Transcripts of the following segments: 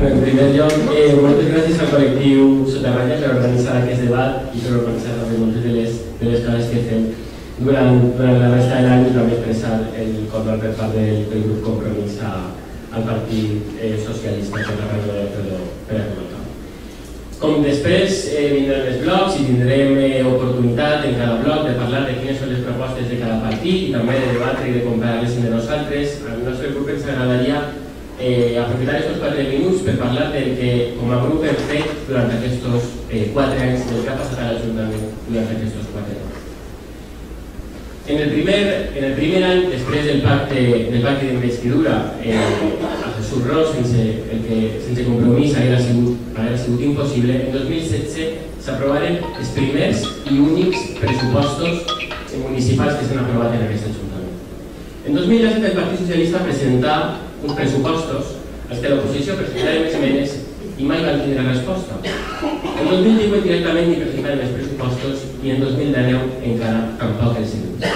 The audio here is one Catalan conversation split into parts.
En primer lloc, moltes gràcies al col·lectiu Soterranya per organitzar aquest debat i per organitzar també moltes de les coses que fem durant la resta de l'any i també expressar el condol per part del grup Compromís al Partit Socialista per la reunió de per a col·locar. Com després vindran els blocs i tindrem oportunitat en cada bloc de parlar de quines són les propostes de cada partit i també de debatre i de comparar-les entre nosaltres. Al nostre grup ens agradaria aprofitar aquests 4 minuts per parlar del que com a grup hem fet durant aquests 4 anys, del que ha passat a l'Ajuntament durant aquests 4 anys. En el primer any, després del pacte d'investidura, a Jesús Ros, sense compromís, haguera sigut impossible. En 2017 s'aprovaren els primers i únics pressupostos municipals que s'han aprovat en aquest Ajuntament. En 2017 el Partit Socialista presentà uns pressupostos als que l'oposició presentava esmenes i mai van tindre resposta. En 2018 directament ni presentaren els pressupostos i en 2019 encara tampoc els sigut.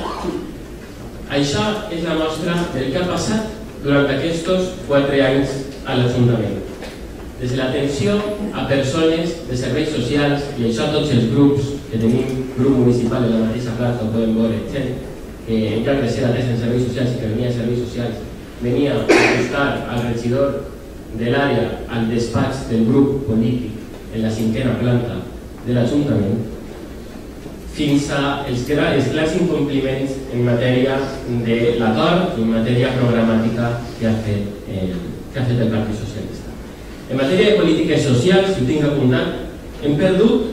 Això és la mostra del que ha passat durant aquests 4 anys a l'Ajuntament. Des de l'atenció a persones de serveis socials, i això tots els grups que tenim, grup municipal en la mateixa plaça, ho podem veure, gent que en lloc de ser atès en serveis socials i que venia a serveis socials, venia a buscar al regidor de l'àrea al despatx del grup polític en la 5a planta de l'Ajuntament, fins als clars incompliments en matèria de l'acord i en matèria programàtica que ha fet el Partit Socialista. En matèria de polítiques socials, si ho tinc apuntat, hem perdut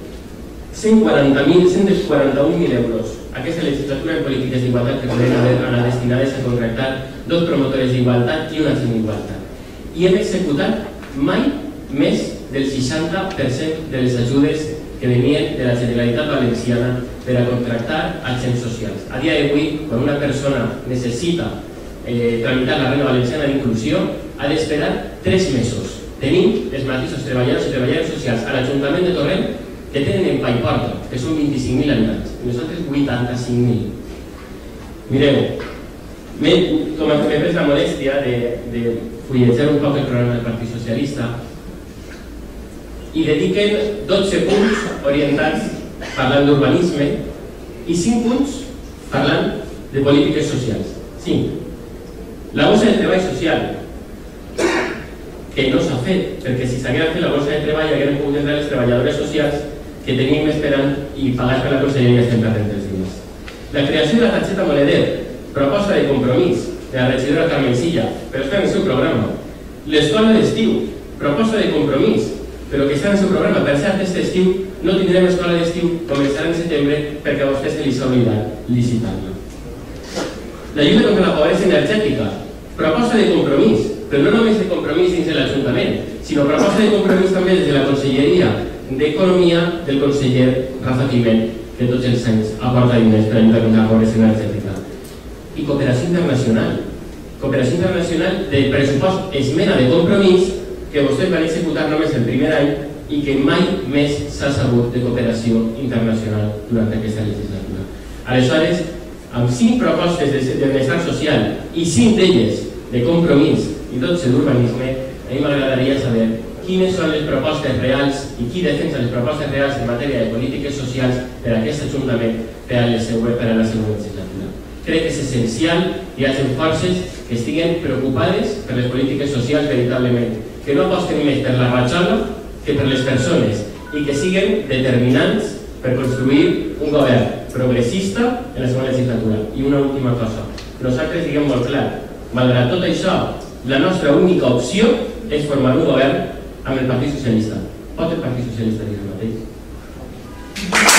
141.000 euros aquesta legislatura en polítiques d'igualtat que podrien anar destinades a contractar 2 promotores d'igualtat i un agent d'igualtat. I hem executat mai més del 60% de les ajudes que venien de la Generalitat Valenciana per a contractar agents socials. A dia d'avui, quan una persona necessita tramitar la renda valenciana d'inclusió, ha d'esperar 3 mesos. Tenim els mateixos treballadors i treballadores socials a l'Ajuntament de Torrent que tenen en Paiporta, que són 25.000 habitants, i nosaltres 85.000. Mireu, com a m'he pres la molèstia de fullejar un poc el programa del Partit Socialista i dediquen 12 punts orientats parlant d'urbanisme i 5 punts parlant de polítiques socials. 5. La bossa de treball social, que no s'ha fet, perquè si s'haguera fet la bossa de treball hagueren pogut entrar les treballadores socials que tenim esperant i pagat per la Conselleria sempre atents els diners. La creació de la targeta moneder, proposta de compromís de la regidora Carmen Silla, però està en el seu programa. L'escola d'estiu, proposta de compromís, però que està en el seu programa. Per cert, aquest estiu no tindrem escola d'estiu, començarà en setembre perquè a vostè se li s'ha oblidat licitar-la. La lluita contra la pobresa energètica, proposta de compromís, però no només de compromís dins de l'Ajuntament, sinó proposta de compromís també des de la Conselleria d'Economia del conseller Rafa Climent, que tots els anys aporta diners per a lluitar contra la pobresa energètica. I cooperació internacional. Cooperació internacional de pressupost esmena de compromís que vostès van executar només el primer any i que mai més s'ha sabut de cooperació internacional durant aquesta legislatura. Aleshores, amb 5 propostes de benestar social i 5 d'elles de compromís i 12 d'urbanisme, a mi m'agradaria saber quines són les propostes reals i qui defensa les propostes reals en matèria de polítiques socials per a aquest Ajuntament per a la següent legislatura. Crec que és essencial que hi hagi forces que estiguen preocupades per les polítiques socials veritablement, que no aposten més per la ratxola que per les persones i que siguin determinants per construir un govern progressista en la següent legislatura. I una última cosa, nosaltres diguem molt clar, malgrat tot això, la nostra única opció és formar un govern amb el Partit Socialista. Pot el Partit Socialista dir el mateix?